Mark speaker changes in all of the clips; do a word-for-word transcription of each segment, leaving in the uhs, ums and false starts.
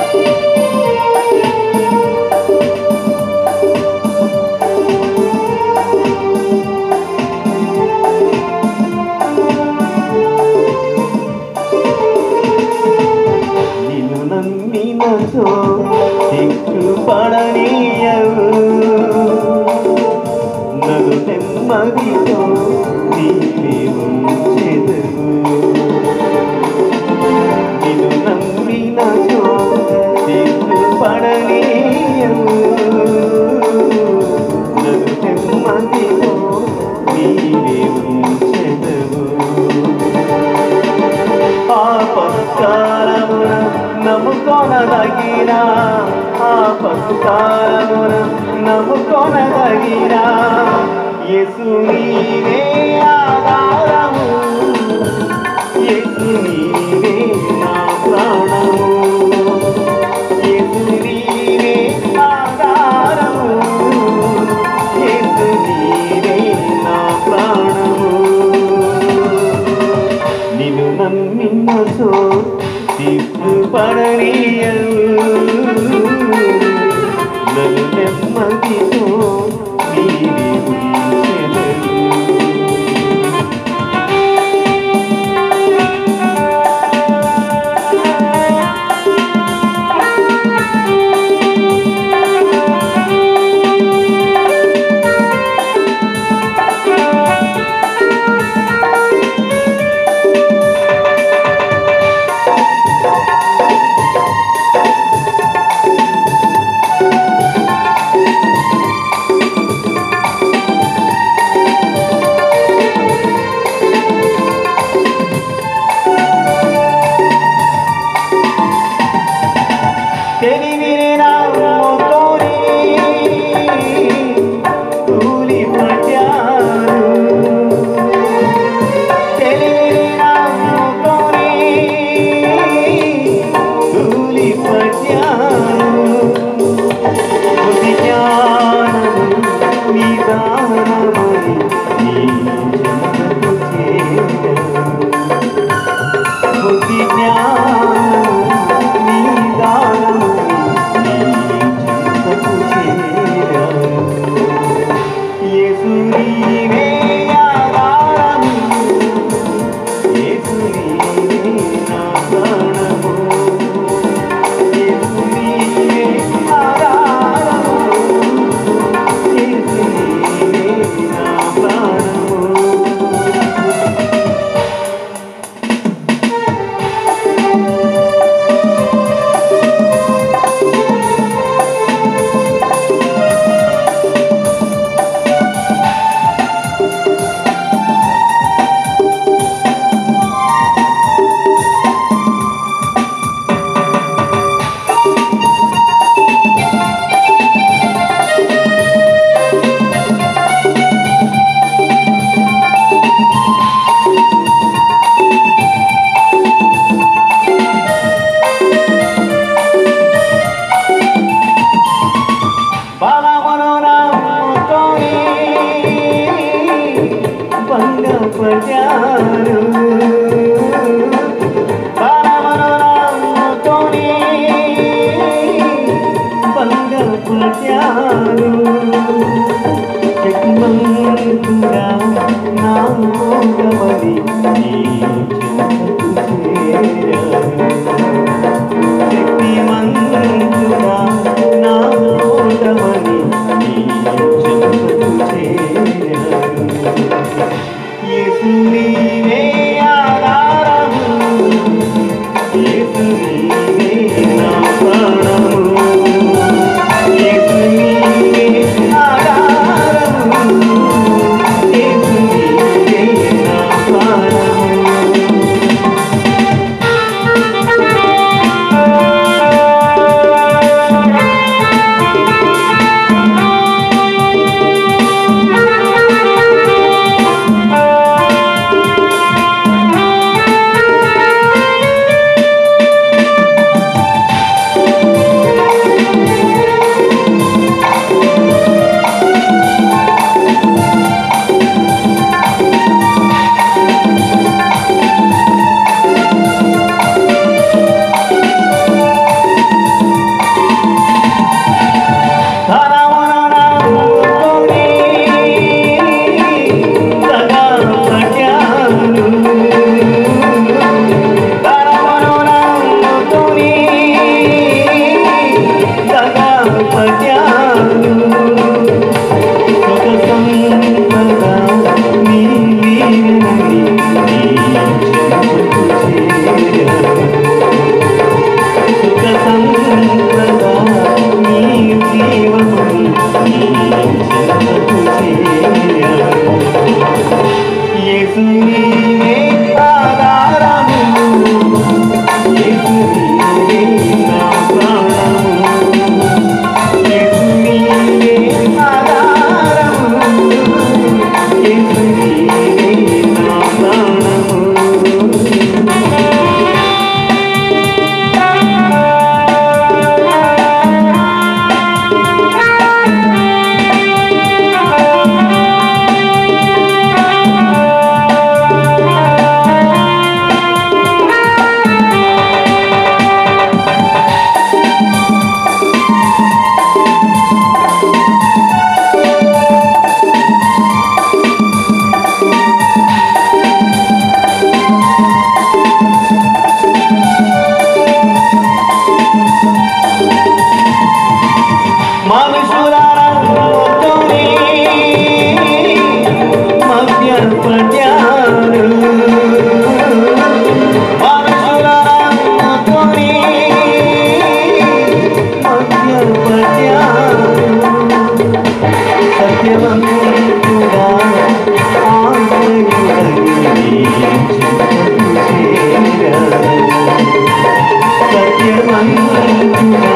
Speaker 1: సిగ్గుపడనీయవు నన్ను నెమ్మదితో నీవే ఉంచెదవు నిన్ను నమ్మినచో సిగ్గుపడనీయవు నన్ను నెమ్మదితో నీవే ఉంచెదవు ఆపత్కారమున నమ్ముకొనదగిన ఆపత్కారమున నమ్ముకొనదగిన యేసు నీవే ఆధారము యేసు నీవే నా ప్రాణము యేసు నీవే ఆధారము యేసు నీవే నా ప్రాణము నిన్ను నమ్మినచో సిగ్గుపడనీయవు నన్ను నెమ్మదితో నీవే ఉంచెదవు
Speaker 2: Thank you.
Speaker 1: పట్యాలు సుఖ సంపద నీ లీలని నీ చెంతకు చేరాను సుఖ సంపద నీ జీవమని నీ చెంతకు చేరాను యేసు నీవే ఆధారము యేసు నీవే నా ప్రాణము యేసు నీవే ఆధారము యేసు నీవే నా ప్రాణము మనుషులారొద్దుని మధ్య పడ్యారు మనుషులారొద్దుని మధ్య పడ్యారు సత్యవంతుడా ఆశ్రయుడని చెంతకు చేరాను సత్యవంతుడా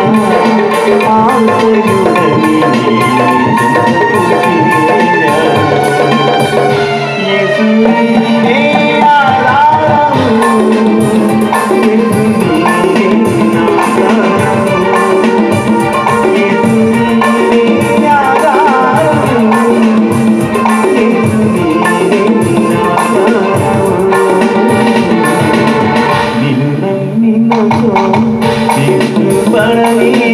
Speaker 1: ఆశ్రయుడని చెంతకు చేరాను యేసు నీవే ఆధారము యేసు నీవే నా ప్రాణము యేసు నీవే ఆధారము యేసు నీవే నా ప్రాణము నిన్ను నమ్మినచో సిగ్గుపడని